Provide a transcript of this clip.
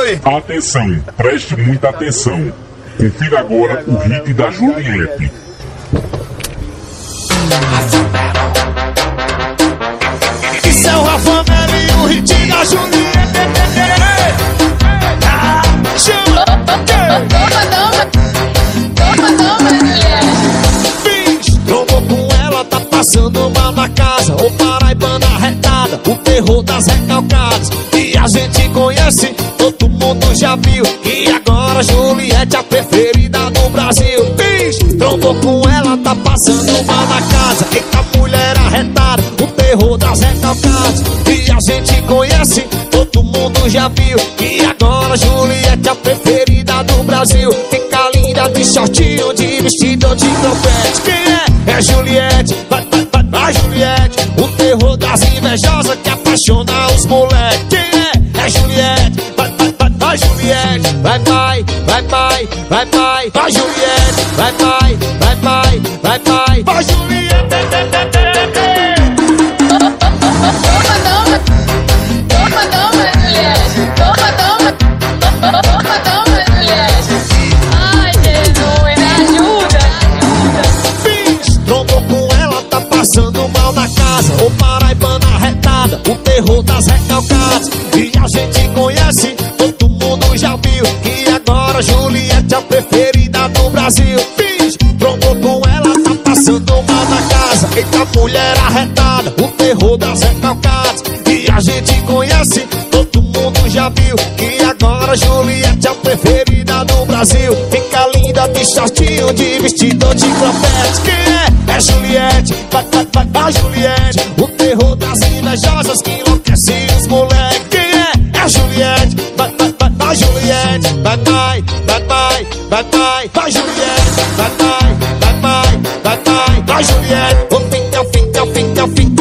Oi. Atenção, preste muita atenção. Confira agora o hit da Juliette. Isso é o Rafa Melo e o hit da Juliette. Chama! Toma, Juliette. Fiz, trombou com ela, tá passando mal na casa. O paraibana arretada, o terror das recalcadas. E a gente conhece, todo mundo já viu. E agora Juliette a preferida do Brasil. Fiz, trombou com ela, tá passando mal na casa. Eita mulher arretada, o terror das recalcadas. E a gente conhece, todo mundo já viu. E agora Juliette a preferida do Brasil. Fica linda de shortinho, de vestido de trompete. Quem é? É Juliette, vai Juliette. O terror das invejosas que apaixona os moleques. Quem é? É Juliette, vai Juliette. Vai Juliette. Vai Juliette. Toma, Juliette. Toma, Juliette. Ai, Jesus, me ajuda. Fiz, trombou com ela, tá passando mal na casa. O paraibana arretada, o terror das recalcadas. E a gente conhece, todo mundo já viu. E agora Juliette a preferida do Brasil. Fiz, trombou com ela, tá passando mal na casa. Eita mulher arretada, o terror das recalcadas. E a gente conhece, todo mundo já viu. E agora Juliette a preferida do Brasil. Fica linda de shortinho, de vestido de trompete. Quem é? É Juliette, vai Juliette. O terror das invejosas que enlouquece os moleques. Quem é? É Juliette, vai Juliette. Vai Juliette, vai Juliette. Ô, fica